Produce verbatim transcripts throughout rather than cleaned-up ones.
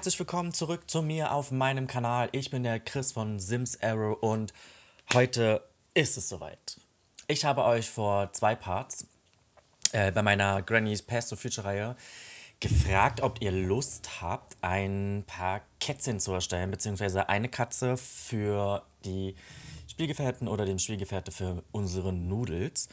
herzlich willkommen zurück zu mir auf meinem Kanal. Ich bin der Chris von Sims Arrow und heute ist es soweit. Ich habe euch vor zwei Parts äh, bei meiner Granny's Path to Future Reihe gefragt, ob ihr Lust habt, ein paar Kätzchen zu erstellen, beziehungsweise eine Katze für die Spielgefährten oder den Spielgefährte für unsere Noodles.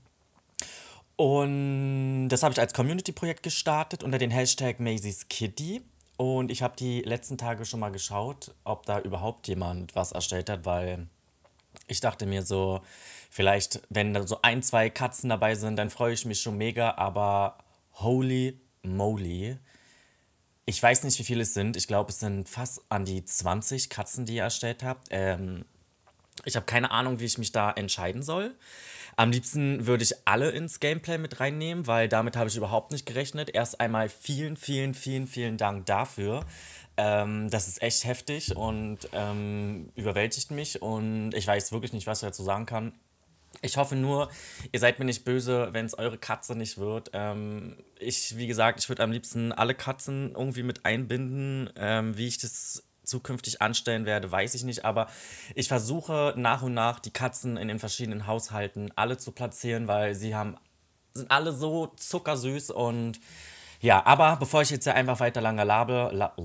Und das habe ich als Community-Projekt gestartet unter den Hashtag Maisie's Kitty. Und ich habe die letzten Tage schon mal geschaut, ob da überhaupt jemand was erstellt hat, weil ich dachte mir so, vielleicht, wenn da so ein, zwei Katzen dabei sind, dann freue ich mich schon mega, aber holy moly. Ich weiß nicht, wie viele es sind. Ich glaube, es sind fast an die zwanzig Katzen, die ihr erstellt habt. Ähm, ich habe keine Ahnung, wie ich mich da entscheiden soll. Am liebsten würde ich alle ins Gameplay mit reinnehmen, weil damit habe ich überhaupt nicht gerechnet. Erst einmal vielen, vielen, vielen, vielen Dank dafür. Ähm, das ist echt heftig und ähm, überwältigt mich und ich weiß wirklich nicht, was ich dazu sagen kann. Ich hoffe nur, ihr seid mir nicht böse, wenn es eure Katze nicht wird. Ähm, ich, wie gesagt, ich würde am liebsten alle Katzen irgendwie mit einbinden. Ähm, wie ich das zukünftig anstellen werde, weiß ich nicht. Aber ich versuche nach und nach die Katzen in den verschiedenen Haushalten alle zu platzieren, weil sie haben, sind alle so zuckersüß und ja, aber bevor ich jetzt ja einfach weiter lange laber, la,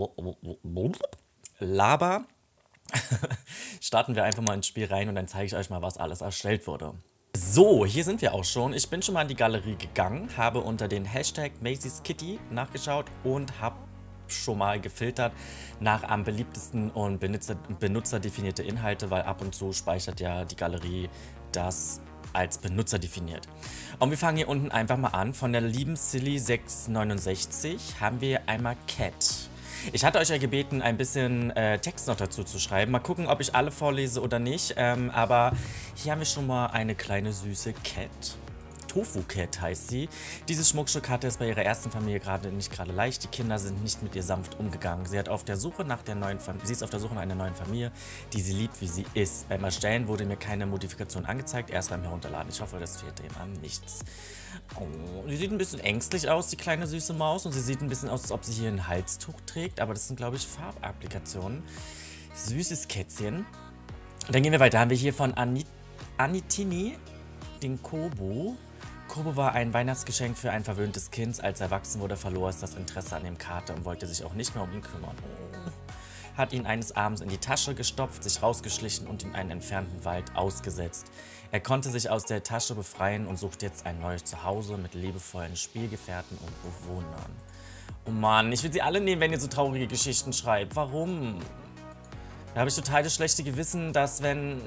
laber starten wir einfach mal ins Spiel rein und dann zeige ich euch mal, was alles erstellt wurde. So, hier sind wir auch schon. Ich bin schon mal in die Galerie gegangen, habe unter den Hashtag Maisie's Kitty nachgeschaut und habe schon mal gefiltert nach am beliebtesten und benutzer, benutzerdefinierte Inhalte, weil ab und zu speichert ja die Galerie das als Benutzer definiert. Und wir fangen hier unten einfach mal an. Von der lieben Silly sechs neunundsechzig haben wir einmal Cat. Ich hatte euch ja gebeten, ein bisschen äh, Text noch dazu zu schreiben. Mal gucken, ob ich alle vorlese oder nicht. Ähm, aber hier haben wir schon mal eine kleine süße Cat. Tofu Cat heißt sie. Dieses Schmuckstück hatte es bei ihrer ersten Familie gerade nicht gerade leicht. Die Kinder sind nicht mit ihr sanft umgegangen. Sie, hat auf der Suche nach der neuen Fam- sie ist auf der Suche nach einer neuen Familie, die sie liebt, wie sie ist. Beim Erstellen wurde mir keine Modifikation angezeigt, erst beim Herunterladen. Ich hoffe, das fehlt dem an nichts. Oh, sie sieht ein bisschen ängstlich aus, die kleine süße Maus. Und sie sieht ein bisschen aus, als ob sie hier ein Halstuch trägt. Aber das sind, glaube ich, Farbapplikationen. Süßes Kätzchen. Dann gehen wir weiter. Haben wir hier von Anit Anitini den Kobo. Kobo war ein Weihnachtsgeschenk für ein verwöhntes Kind. Als er erwachsen wurde, verlor es das Interesse an dem Kater und wollte sich auch nicht mehr um ihn kümmern. Oh. Hat ihn eines Abends in die Tasche gestopft, sich rausgeschlichen und in einen entfernten Wald ausgesetzt. Er konnte sich aus der Tasche befreien und sucht jetzt ein neues Zuhause mit liebevollen Spielgefährten und Bewohnern. Oh Mann, ich will sie alle nehmen, wenn ihr so traurige Geschichten schreibt. Warum? Da habe ich total das schlechte Gewissen, dass wenn...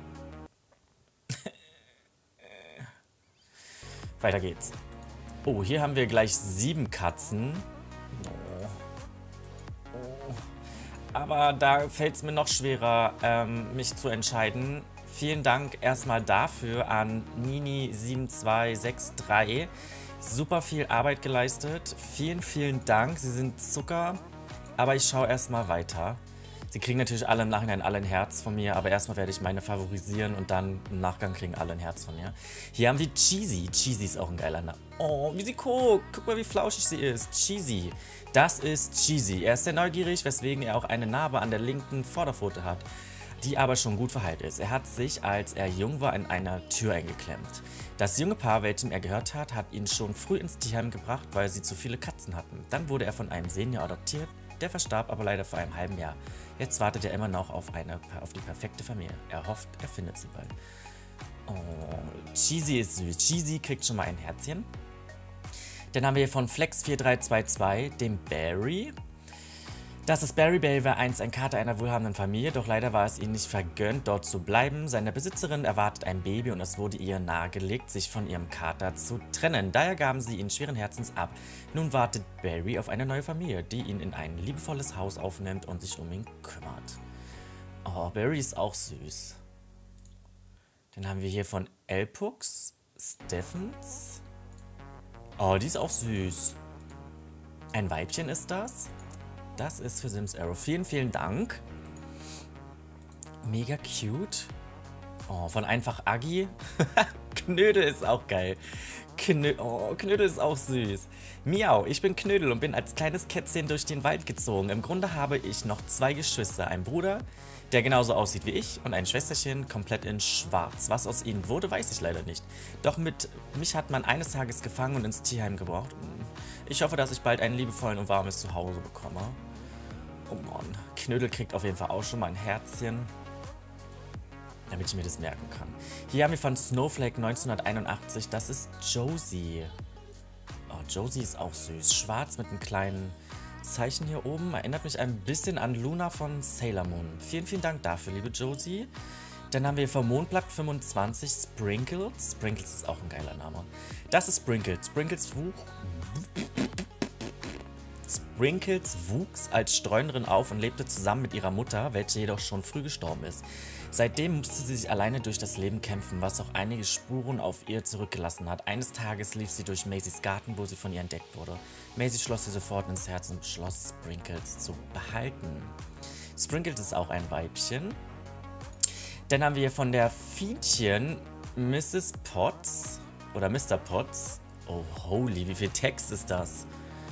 Weiter geht's. Oh, hier haben wir gleich sieben Katzen. Oh. Oh. Aber da fällt es mir noch schwerer, ähm, mich zu entscheiden. Vielen Dank erstmal dafür an Nini sieben zwei sechs drei. Super viel Arbeit geleistet. Vielen, vielen Dank. Sie sind Zucker. Aber ich schaue erstmal weiter. Sie kriegen natürlich alle im Nachhinein alle ein Herz von mir, aber erstmal werde ich meine favorisieren und dann im Nachgang kriegen alle ein Herz von mir. Hier haben wir Cheesy. Cheesy ist auch ein geiler Name. Oh, wie sie guckt. Guck mal, wie flauschig sie ist. Cheesy. Das ist Cheesy. Er ist sehr neugierig, weswegen er auch eine Narbe an der linken Vorderpfote hat, die aber schon gut verheilt ist. Er hat sich, als er jung war, in einer Tür eingeklemmt. Das junge Paar, welchem er gehört hat, hat ihn schon früh ins Tierheim gebracht, weil sie zu viele Katzen hatten. Dann wurde er von einem Senior adoptiert. Der verstarb aber leider vor einem halben Jahr. Jetzt wartet er immer noch auf, eine, auf die perfekte Familie. Er hofft, er findet sie bald. Oh, Cheesy ist süß. Cheesy kriegt schon mal ein Herzchen. Dann haben wir hier von Flex vier drei zwei zwei den Barry. Das ist Barry. Barry war einst ein Kater einer wohlhabenden Familie, doch leider war es ihm nicht vergönnt, dort zu bleiben. Seine Besitzerin erwartet ein Baby und es wurde ihr nahegelegt, sich von ihrem Kater zu trennen. Daher gaben sie ihn schweren Herzens ab. Nun wartet Barry auf eine neue Familie, die ihn in ein liebevolles Haus aufnimmt und sich um ihn kümmert. Oh, Barry ist auch süß. Dann haben wir hier von Elpux Steffens. Oh, die ist auch süß. Ein Weibchen ist das. Das ist für Sims Arrow. Vielen, vielen Dank. Mega cute. Oh, von einfach Agi. Knödel ist auch geil. Knö oh, Knödel ist auch süß. Miau, ich bin Knödel und bin als kleines Kätzchen durch den Wald gezogen. Im Grunde habe ich noch zwei Geschwister. Einen Bruder, der genauso aussieht wie ich, und ein Schwesterchen komplett in schwarz. Was aus ihnen wurde, weiß ich leider nicht. Doch mit mich hat man eines Tages gefangen und ins Tierheim gebracht. Ich hoffe, dass ich bald ein liebevolles und warmes Zuhause bekomme. Oh Mann, Knödel kriegt auf jeden Fall auch schon mal ein Herzchen, damit ich mir das merken kann. Hier haben wir von Snowflake neunzehnhunderteinundachtzig, das ist Josie. Oh, Josie ist auch süß. Schwarz mit einem kleinen Zeichen hier oben. Erinnert mich ein bisschen an Luna von Sailor Moon. Vielen, vielen Dank dafür, liebe Josie. Dann haben wir vom Mondblatt fünfundzwanzig Sprinkles. Sprinkles ist auch ein geiler Name. Das ist Sprinkles. Sprinkles wuch... Sprinkles wuchs als Streunerin auf und lebte zusammen mit ihrer Mutter, welche jedoch schon früh gestorben ist. Seitdem musste sie sich alleine durch das Leben kämpfen, was auch einige Spuren auf ihr zurückgelassen hat. Eines Tages lief sie durch Maisys Garten, wo sie von ihr entdeckt wurde. Maisie schloss sie sofort ins Herz und beschloss, Sprinkles zu behalten. Sprinkles ist auch ein Weibchen. Dann haben wir hier von der Fienchen Misses Potts oder Mister Potts. Oh, holy, wie viel Text ist das?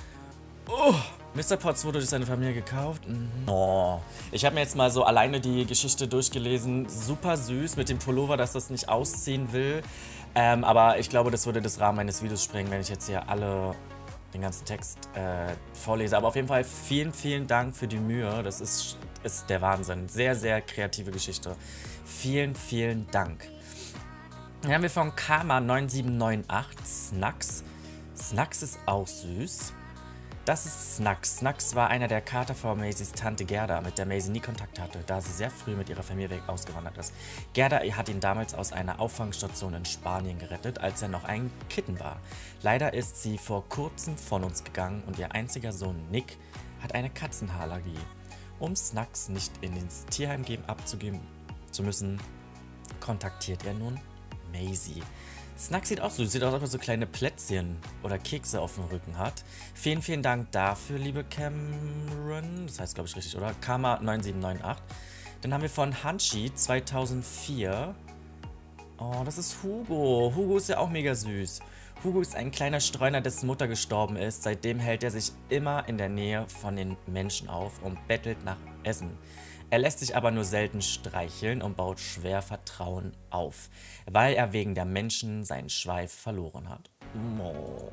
Oh, Mister Potts wurde durch seine Familie gekauft. Mhm. Oh, ich habe mir jetzt mal so alleine die Geschichte durchgelesen. Super süß mit dem Pullover, dass das nicht ausziehen will. Ähm, aber ich glaube, das würde das Rahmen meines Videos sprengen, wenn ich jetzt hier alle, den ganzen Text äh, vorlese. Aber auf jeden Fall vielen, vielen Dank für die Mühe. Das ist, ist der Wahnsinn. Sehr, sehr kreative Geschichte. Vielen, vielen Dank. Dann haben wir von Karma neun sieben neun acht Snacks. Snacks ist auch süß. Das ist Snacks. Snacks war einer der Kater von Maisys Tante Gerda, mit der Maisie nie Kontakt hatte, da sie sehr früh mit ihrer Familie weg ausgewandert ist. Gerda hat ihn damals aus einer Auffangstation in Spanien gerettet, als er noch ein Kitten war. Leider ist sie vor kurzem von uns gegangen und ihr einziger Sohn Nick hat eine Katzenhaarallergie. Um Snacks nicht in ins Tierheim geben, abzugeben zu müssen, kontaktiert er nun Maisie. Snacks sieht auch so, sieht aus, als ob er so kleine Plätzchen oder Kekse auf dem Rücken hat. Vielen, vielen Dank dafür, liebe Cameron. Das heißt, glaube ich, richtig, oder? Karma neun sieben neun acht. Dann haben wir von Hanshi zweitausendvier. Oh, das ist Hugo. Hugo ist ja auch mega süß. Hugo ist ein kleiner Streuner, dessen Mutter gestorben ist. Seitdem hält er sich immer in der Nähe von den Menschen auf und bettelt nach Essen. Er lässt sich aber nur selten streicheln und baut schwer Vertrauen auf, weil er wegen der Menschen seinen Schweif verloren hat. Oh,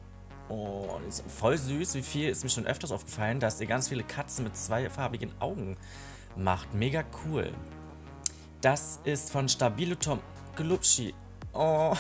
oh, das ist voll süß. Wie viel ist mir schon öfters aufgefallen, dass ihr ganz viele Katzen mit zweifarbigen Augen macht. Mega cool. Das ist von Stabilo Tom Glubschi. Oh.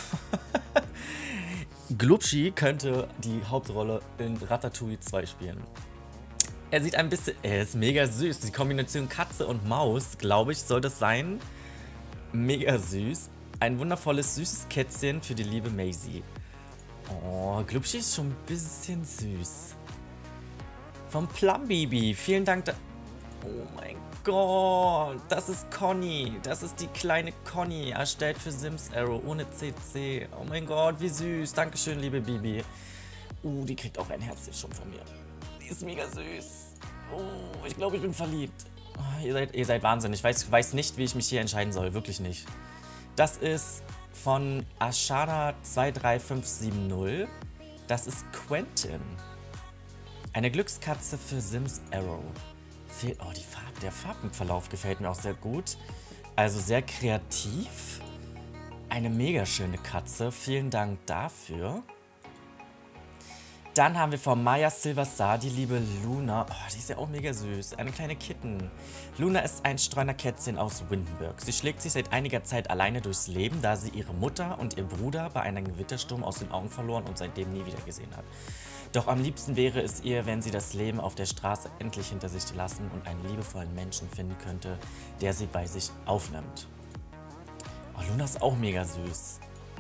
Glubschi könnte die Hauptrolle in Ratatouille zwei spielen. Er sieht ein bisschen... Er ist mega süß. Die Kombination Katze und Maus, glaube ich, soll das sein. Mega süß. Ein wundervolles, süßes Kätzchen für die liebe Maisie. Oh, Glubschi ist schon ein bisschen süß. Vom Plumbaby. Vielen Dank. Da oh mein Gott. Das ist Conny. Das ist die kleine Conny. Erstellt für Sims Arrow ohne C C. Oh mein Gott, wie süß. Dankeschön, liebe Bibi. Uh, die kriegt auch ein Herzchen schon von mir. Die ist mega süß. Oh, ich glaube, ich bin verliebt. Oh, ihr, seid, ihr seid Wahnsinn. Ich weiß, weiß nicht, wie ich mich hier entscheiden soll. Wirklich nicht. Das ist von Ashana zwei drei fünf sieben null. Das ist Quentin. Eine Glückskatze für Sims Arrow. Oh, die Farbe, der Farbenverlauf gefällt mir auch sehr gut. Also sehr kreativ. Eine mega schöne Katze. Vielen Dank dafür. Dann haben wir von Maya Silverstar die liebe Luna. Oh, die ist ja auch mega süß. Eine kleine Kitten. Luna ist ein Streunerkätzchen aus Windenburg. Sie schlägt sich seit einiger Zeit alleine durchs Leben, da sie ihre Mutter und ihr Bruder bei einem Gewittersturm aus den Augen verloren und seitdem nie wieder gesehen hat. Doch am liebsten wäre es ihr, wenn sie das Leben auf der Straße endlich hinter sich lassen und einen liebevollen Menschen finden könnte, der sie bei sich aufnimmt. Oh, Luna ist auch mega süß.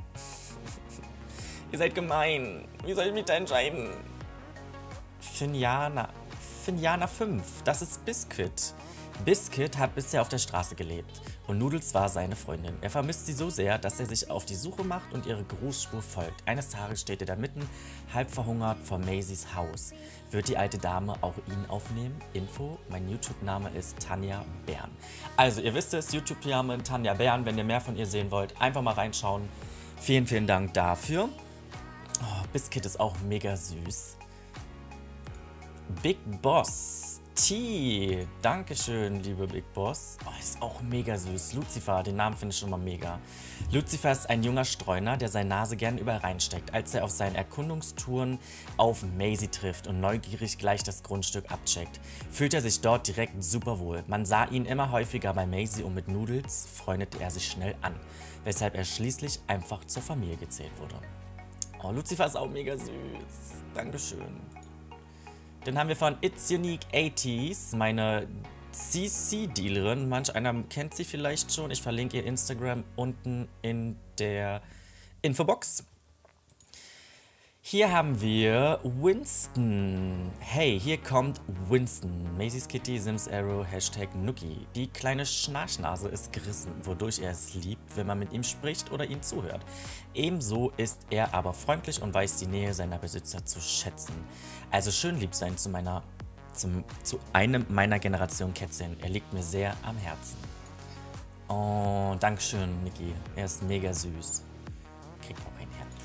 Ihr seid gemein. Wie soll ich mich da entscheiden? Finjana. Finjana fünf. Das ist Biscuit. Biscuit hat bisher auf der Straße gelebt und Noodles war seine Freundin. Er vermisst sie so sehr, dass er sich auf die Suche macht und ihre Grußspur folgt. Eines Tages steht er da mitten, halb verhungert, vor Maisies Haus. Wird die alte Dame auch ihn aufnehmen? Info, mein YouTube-Name ist Tanja Bern. Also, ihr wisst es, YouTube-Name Tanja Bern. Wenn ihr mehr von ihr sehen wollt, einfach mal reinschauen. Vielen, vielen Dank dafür. Oh, Biscuit ist auch mega süß. Big Boss T. Dankeschön, liebe Big Boss. Oh, ist auch mega süß. Lucifer, den Namen finde ich schon mal mega. Lucifer ist ein junger Streuner, der seine Nase gern überall reinsteckt. Als er auf seinen Erkundungstouren auf Maisie trifft und neugierig gleich das Grundstück abcheckt, fühlt er sich dort direkt super wohl. Man sah ihn immer häufiger bei Maisie und mit Noodles freundete er sich schnell an, weshalb er schließlich einfach zur Familie gezählt wurde. Oh, Lucifer ist auch mega süß. Dankeschön. Dann haben wir von It's Unique achtziger, meine C C-Dealerin. Manch einer kennt sie vielleicht schon. Ich verlinke ihr Instagram unten in der Infobox. Hier haben wir Winston. Hey, hier kommt Winston. Maisie's Kitty, Sims Arrow, Hashtag Nookie. Die kleine Schnarchnase ist gerissen, wodurch er es liebt, wenn man mit ihm spricht oder ihm zuhört. Ebenso ist er aber freundlich und weiß die Nähe seiner Besitzer zu schätzen. Also schön lieb sein zu meiner, zum, zu einem meiner Generation Kätzchen. Er liegt mir sehr am Herzen. Oh, Dankeschön, Niki. Er ist mega süß. Kriegt auch ein Herzchen.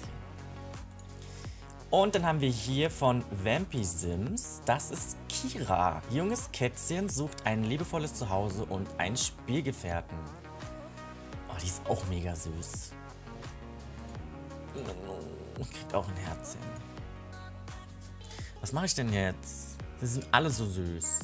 Und dann haben wir hier von Vampy Sims, das ist Kira. Junges Kätzchen sucht ein liebevolles Zuhause und einen Spielgefährten. Oh, die ist auch mega süß. Kriegt auch ein Herzchen. Was mache ich denn jetzt? Sie sind alle so süß.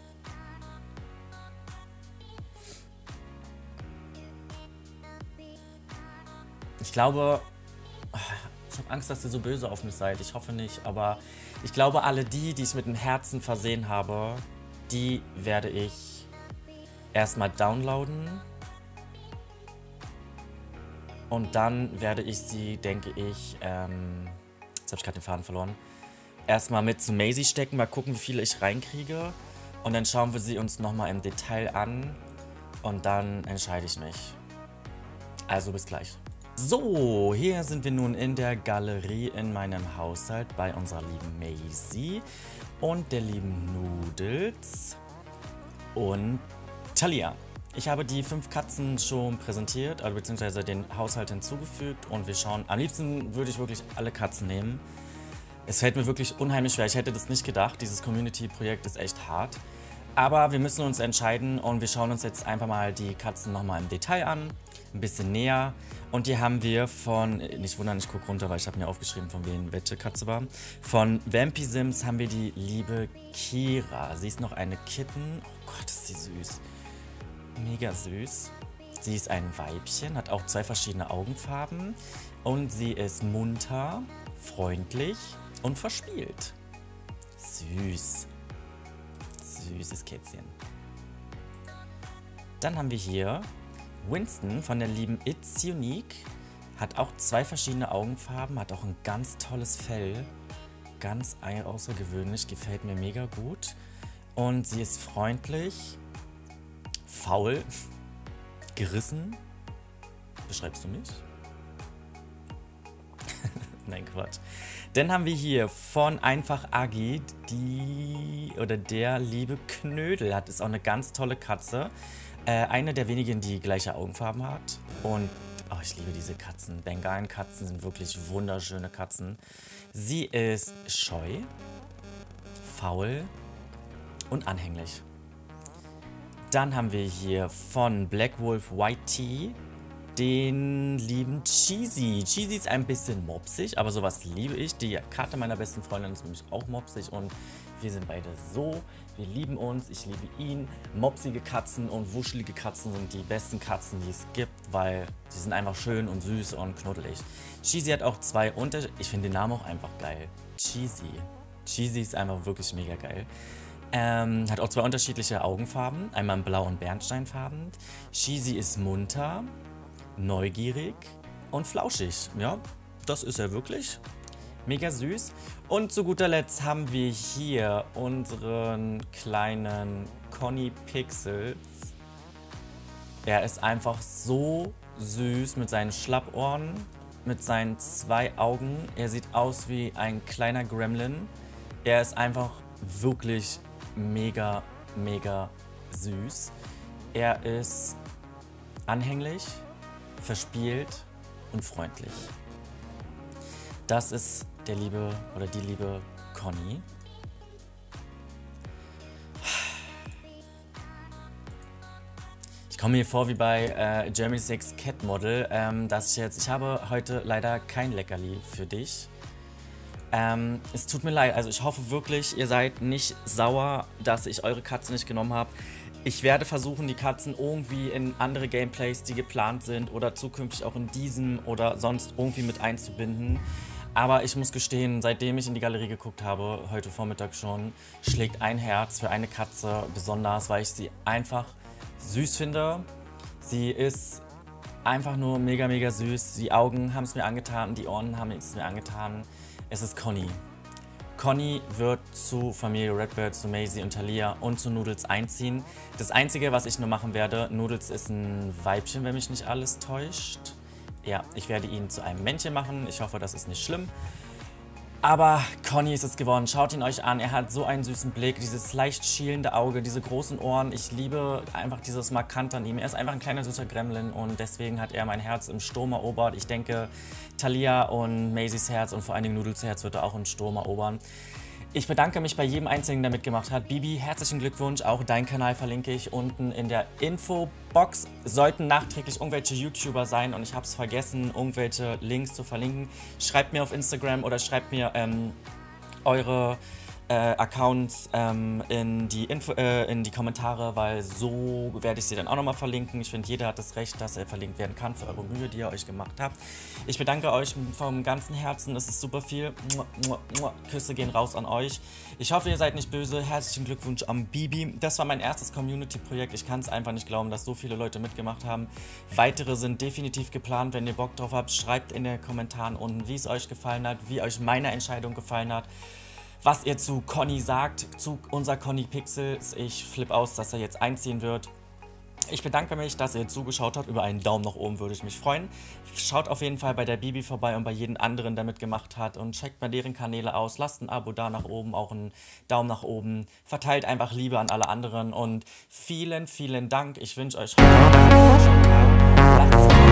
Ich glaube... Ich habe Angst, dass ihr so böse auf mich seid. Ich hoffe nicht, aber ich glaube, alle die, die ich mit dem Herzen versehen habe, die werde ich erstmal downloaden. Und dann werde ich sie, denke ich, ähm, jetzt habe ich gerade den Faden verloren, erstmal mit zu Maisie stecken, mal gucken, wie viele ich reinkriege. Und dann schauen wir sie uns nochmal im Detail an und dann entscheide ich mich. Also bis gleich. So, hier sind wir nun in der Galerie in meinem Haushalt bei unserer lieben Maisie und der lieben Noodles und Talia. Ich habe die fünf Katzen schon präsentiert, also beziehungsweise den Haushalt hinzugefügt und wir schauen, am liebsten würde ich wirklich alle Katzen nehmen. Es fällt mir wirklich unheimlich schwer, ich hätte das nicht gedacht, dieses Community-Projekt ist echt hart. Aber wir müssen uns entscheiden und wir schauen uns jetzt einfach mal die Katzen nochmal im Detail an, ein bisschen näher. Und hier haben wir von, nicht wundern, ich gucke runter, weil ich habe mir aufgeschrieben, von wem welche Katze war. Von Vampy Sims haben wir die liebe Kira. Sie ist noch eine Kitten. Oh Gott, ist sie süß. Mega süß. Sie ist ein Weibchen, hat auch zwei verschiedene Augenfarben. Und sie ist munter, freundlich und verspielt. Süß. Süßes Kätzchen. Dann haben wir hier Winston von der lieben It's Unique. Hat auch zwei verschiedene Augenfarben, hat auch ein ganz tolles Fell. Ganz außergewöhnlich, gefällt mir mega gut. Und sie ist freundlich, faul, gerissen. Beschreibst du mich? Nein, Quatsch. Dann haben wir hier von Einfach Agi die oder der liebe Knödel. Hat ist auch eine ganz tolle Katze. Äh, eine der wenigen, die gleiche Augenfarben hat. Und oh, ich liebe diese Katzen. Bengalenkatzen sind wirklich wunderschöne Katzen. Sie ist scheu, faul und anhänglich. Dann haben wir hier von Black Wolf White Tea den lieben Cheesy. Cheesy ist ein bisschen mopsig, aber sowas liebe ich. Die Karte meiner besten Freundin ist nämlich auch mopsig und wir sind beide so. Wir lieben uns, ich liebe ihn. Mopsige Katzen und wuschelige Katzen sind die besten Katzen, die es gibt, weil sie sind einfach schön und süß und knuddelig. Cheesy hat auch zwei Unterschiede. Ich finde den Namen auch einfach geil. Cheesy. Cheesy ist einfach wirklich mega geil. Ähm, hat auch zwei unterschiedliche Augenfarben. Einmal blau und bernsteinfarben. Cheesy ist munter, neugierig und flauschig. Ja, das ist er wirklich. Mega süß. Und zu guter Letzt haben wir hier unseren kleinen Conny Pixels. Er ist einfach so süß mit seinen Schlappohren, mit seinen zwei Augen. Er sieht aus wie ein kleiner Gremlin. Er ist einfach wirklich mega, mega süß. Er ist anhänglich, verspielt und freundlich. Das ist der liebe oder die liebe Conny. Ich komme mir vor wie bei äh, Germany's Next Cat Model, ähm, dass ich jetzt, ich habe heute leider kein Leckerli für dich. Ähm, es tut mir leid, also ich hoffe wirklich, ihr seid nicht sauer, dass ich eure Katze nicht genommen habe. Ich werde versuchen, die Katzen irgendwie in andere Gameplays, die geplant sind oder zukünftig auch in diesem oder sonst irgendwie mit einzubinden. Aber ich muss gestehen, seitdem ich in die Galerie geguckt habe, heute Vormittag schon, schlägt ein Herz für eine Katze besonders, weil ich sie einfach süß finde. Sie ist einfach nur mega, mega süß. Die Augen haben es mir angetan, die Ohren haben es mir angetan. Es ist Conny. Conny wird zu Familie Redbird, zu Maisie und Thalia und zu Noodles einziehen. Das Einzige, was ich nur machen werde, Noodles ist ein Weibchen, wenn mich nicht alles täuscht. Ja, ich werde ihn zu einem Männchen machen. Ich hoffe, das ist nicht schlimm. Aber Conny ist es geworden. Schaut ihn euch an. Er hat so einen süßen Blick, dieses leicht schielende Auge, diese großen Ohren. Ich liebe einfach dieses Markant an ihm. Er ist einfach ein kleiner süßer Gremlin und deswegen hat er mein Herz im Sturm erobert. Ich denke, Thalia und Maisies Herz und vor allen Dingen Noodles Herz wird er auch im Sturm erobern. Ich bedanke mich bei jedem Einzigen, der mitgemacht hat. Bibi, herzlichen Glückwunsch. Auch deinen Kanal verlinke ich unten in der Infobox. Sollten nachträglich irgendwelche YouTuber sein und ich habe es vergessen, irgendwelche Links zu verlinken, schreibt mir auf Instagram oder schreibt mir ähm, eure äh, Accounts ähm, in, die Info, äh, in die Kommentare, weil so werde ich sie dann auch nochmal verlinken. Ich finde, jeder hat das Recht, dass er verlinkt werden kann für eure Mühe, die ihr euch gemacht habt. Ich bedanke euch vom ganzen Herzen, es ist super viel. Küsse gehen raus an euch. Ich hoffe, ihr seid nicht böse. Herzlichen Glückwunsch am Bibi. Das war mein erstes Community-Projekt. Ich kann es einfach nicht glauben, dass so viele Leute mitgemacht haben. Weitere sind definitiv geplant. Wenn ihr Bock drauf habt, schreibt in den Kommentaren unten, wie es euch gefallen hat, wie euch meine Entscheidung gefallen hat. Was ihr zu Conny sagt, zu unser Conny Pixels. Ich flippe aus, dass er jetzt einziehen wird. Ich bedanke mich, dass ihr zugeschaut habt. Über einen Daumen nach oben würde ich mich freuen. Schaut auf jeden Fall bei der Bibi vorbei und bei jedem anderen, der mitgemacht hat. Und checkt mal deren Kanäle aus. Lasst ein Abo da nach oben, auch einen Daumen nach oben. Verteilt einfach Liebe an alle anderen. Und vielen, vielen Dank. Ich wünsche euch heute einen schönen Tag. Lasst es